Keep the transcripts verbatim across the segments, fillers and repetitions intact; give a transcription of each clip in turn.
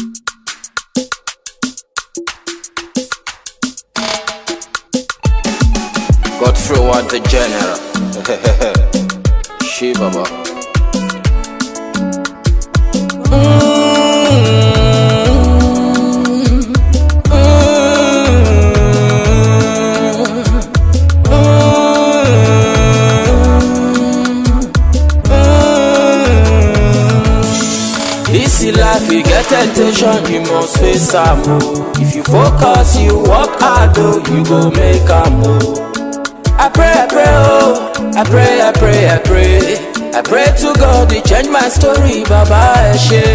Godfrey was the general. She baba. This life, you get temptation, you must face some. If you focus, you work hard, though, you go make a move. I pray, I pray, oh, I pray, I pray, I pray. I pray to God, He change my story, Baba Eshe.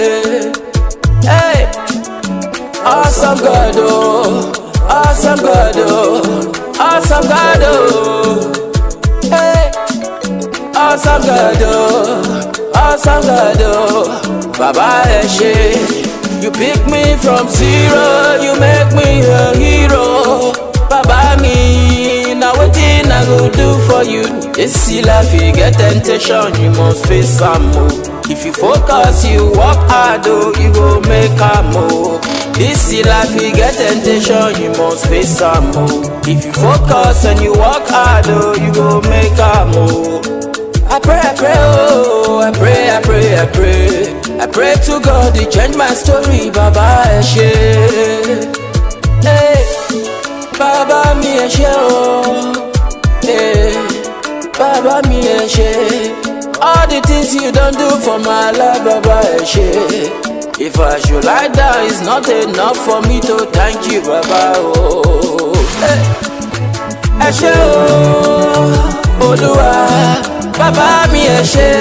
Hey, awesome God, oh, awesome God, oh, awesome God, oh. Hey, awesome God, oh, awesome God, oh, Baba Eshe. You pick me from zero, you make me a hero, Baba me. Now what thing I go do for you? This life, you get temptation, you must face some more. If you focus, you work hard, oh, you go make a move. This life, you get temptation, you must face some more. If you focus and you work hard, oh, you go make a move. I pray, I pray, oh, I pray, I pray, I pray. I pray to God, He change my story, Baba Eshe. Hey, Baba mi Eshe, oh, hey, Baba mi Eshe. All the things you don't do for my life, Baba Eshe. If I should lie down, it's not enough for me to thank you, Baba, oh. Hey, Eshe, oh, Oluwa, Baba mi Eshe.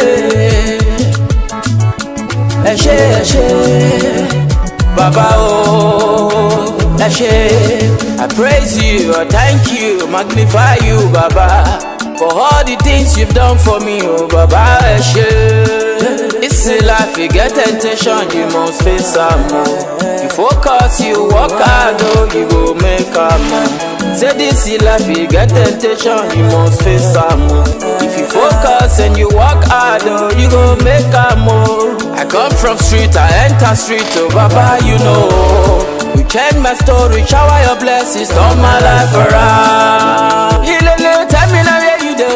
Eshe, Eshe, Baba, oh, Eshe. I praise you, I thank you, magnify you, Baba, for all the things you've done for me, oh, Baba Eshe. This life, you get temptation, you must face some more. You focus, you work hard, oh, you go make a move. Say this life, you get temptation, you must face some more. If you focus and you work hard, oh, you go make a move. I come from street, I enter street, oh, Baba, you know. You change my story, shower your blessings, turn my life around. Ilele, tell me now where you do.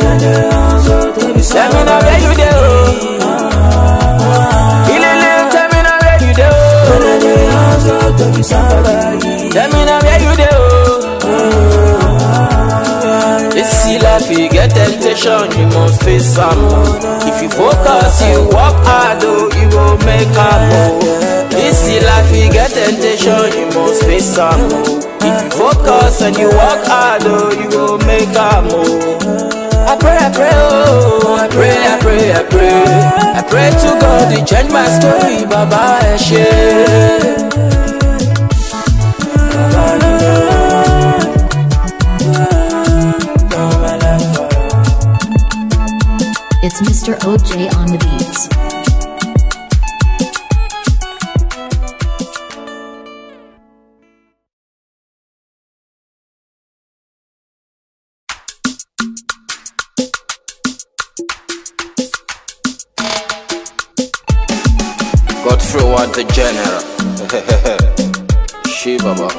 Tell me now where you do. Ilele, tell me now where you do. Tell me now where you do. This life, you get temptation, you must face some. If you focus, you work hard, oh, you will make a move. This life, you get temptation, you must face some. If you focus and you work hard, oh, you will make a move. I pray, I pray, oh, I pray, I pray, I pray. I pray to God, He change my story, Baba Eshe. It's Mister O J on the beats. Godfrey was the general. She baba.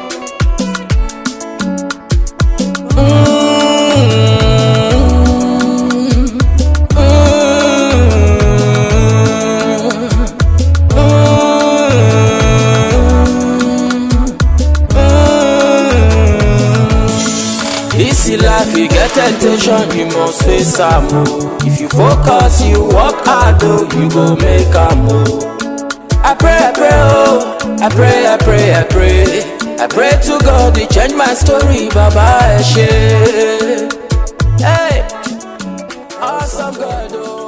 This life, you get temptation, you must face some more. If you focus, you work hard, though, you go make a move. I pray, I pray, oh, I pray, I pray, I pray. I pray to God, He change my story, Baba Eshe. Hey, awesome God, oh.